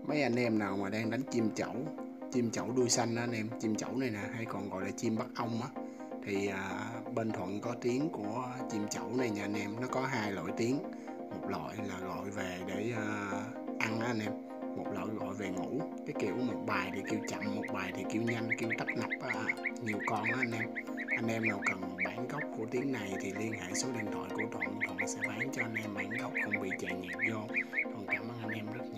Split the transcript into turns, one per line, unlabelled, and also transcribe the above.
Mấy anh em nào mà đang đánh chim chẩu đuôi xanh đó anh em, chim chẩu này nè hay còn gọi là chim bắt ong á, thì bên Thuận có tiếng của chim chẩu này nha anh em. Nó có hai loại tiếng, một loại là gọi về để ăn á anh em, một loại gọi về ngủ. Cái kiểu một bài thì kêu chậm, một bài thì kêu nhanh, kêu tấp nập á, nhiều con á anh em. Anh em nào cần bản gốc của tiếng này thì liên hệ số điện thoại của Thuận, Thuận sẽ bán cho anh em bản gốc không bị chạy nhạc vô. Thuận cảm ơn anh em rất